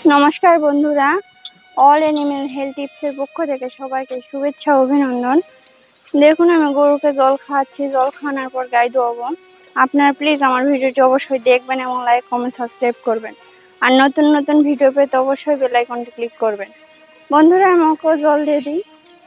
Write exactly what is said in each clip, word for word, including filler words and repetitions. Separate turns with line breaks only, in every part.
নমস্কার বন্ধুরা, all animal health টিপসের পক্ষ থেকে সবাইকে শুভেচ্ছা ও অভিনন্দন। দেখুন আমি গরুকে জল খাওয়াচ্ছি, জল খাওয়ানোর পর গাই দোয়াবো। আপনারা প্লিজ আমার ভিডিওটি অবশ্যই দেখবেন এবং লাইক কমেন্ট সাবস্ক্রাইব করবেন, আর নতুন নতুন ভিডিও পেতে অবশ্যই বেল আইকনটি ক্লিক করবেন। বন্ধুরা আমি ওকেও জল দিয়ে দিই।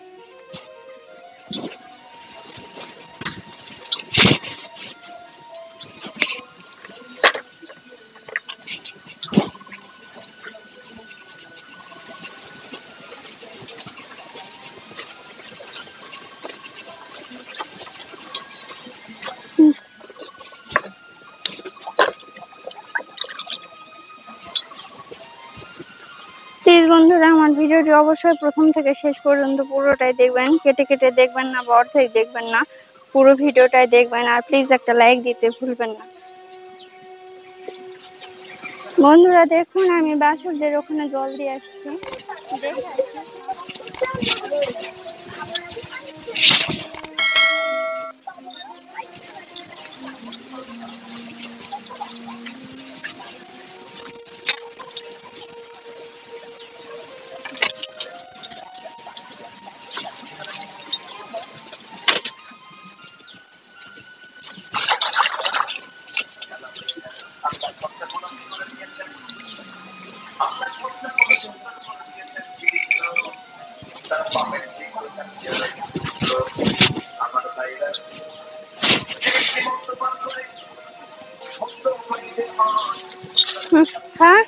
প্লিজ বন্ধুরা আমার ভিডিওটি অবশ্যই প্রথম থেকে শেষ পর্যন্ত পুরোটাই দেখবেন, কেটে কেটে দেখবেন না বা অর্ধেক দেখবেন না, পুরো ভিডিওটাই দেখবেন। আর প্লিজ একটা লাইক দিতে ভুলবেন না। বন্ধুরা দেখুন আমি বাছুরদের ওখানে জল দিয়ে আসছি, দেখে আসছি। হ্যাঁ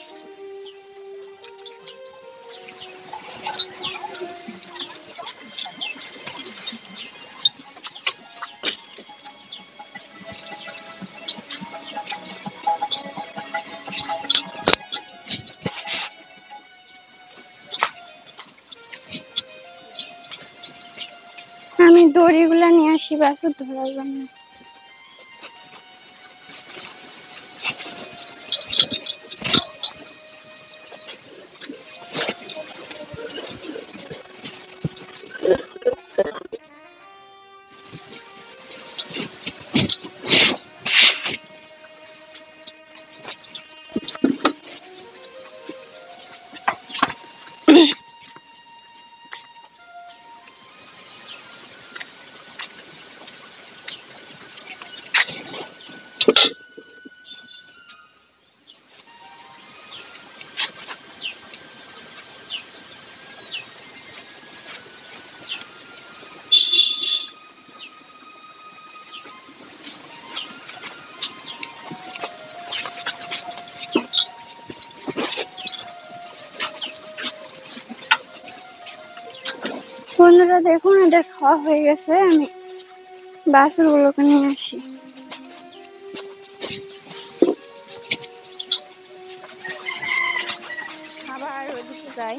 আমি দড়িগুলা নিয়ে আসি বাছুর ধরার জন্য। বন্ধুরা দেখুন এদের খাওয়া হয়ে গেছে, আমি বাছুর গুলোকে নিয়ে আসি। আবার ওদিকে যাই।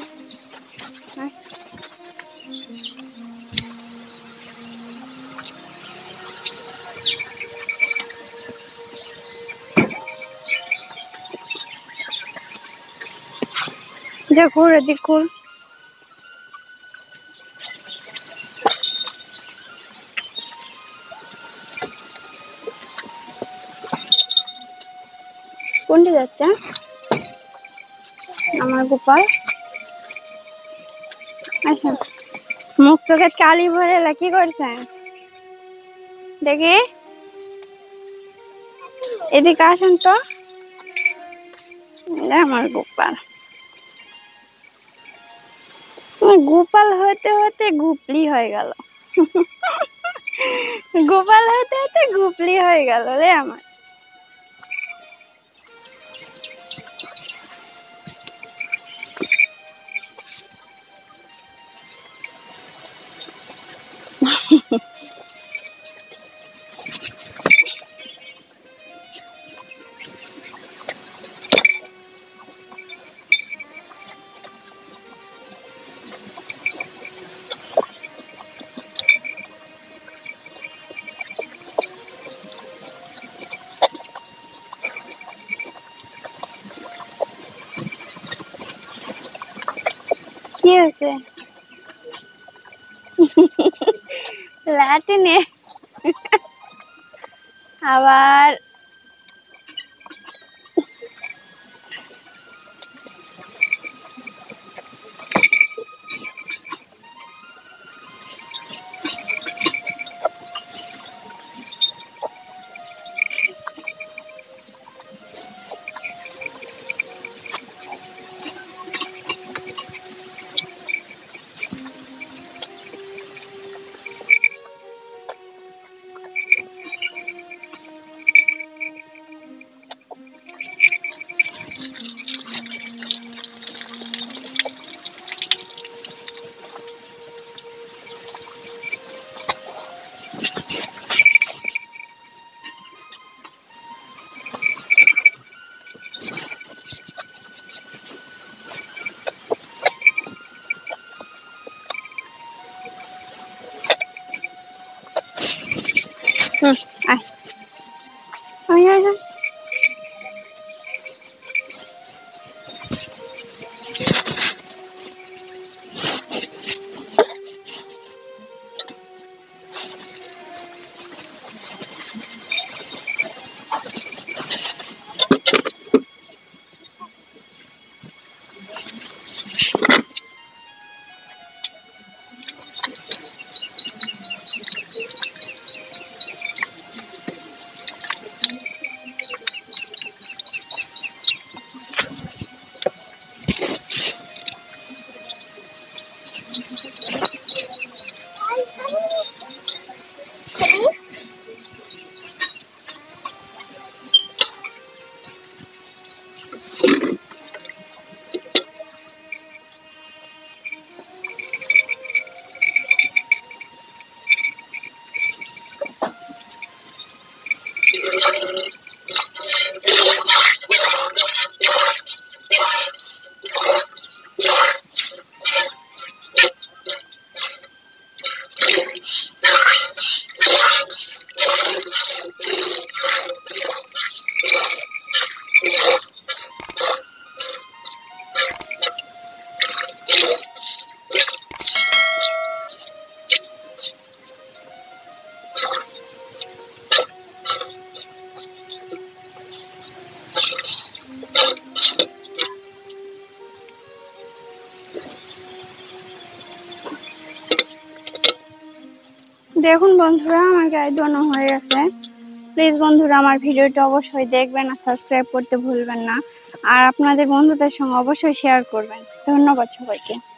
দেখো এদিক ঘুর। কোনটি যাচ্ছে? আমার গোপাল। আচ্ছা, মুখ চোখে কালি ভরে কি করছেন দেখি, এদিকে আসুন তো। আমার গোপাল, গোপাল হতে হতে গুপলি হয়ে গেল। গোপাল হতে হতে গুপলি হয়ে গেল রে আমার। কি হয়েছে? লাটিনে আবার আয় আয় আয়। দেখুন বন্ধুরা, আমার গায়ে দোনো হয়ে গেছে। প্লিজ বন্ধুরা আমার ভিডিওটা অবশ্যই দেখবেন আর সাবস্ক্রাইব করতে ভুলবেন না, আর আপনাদের বন্ধুদের সঙ্গে অবশ্যই শেয়ার করবেন। ধন্যবাদ সবাইকে।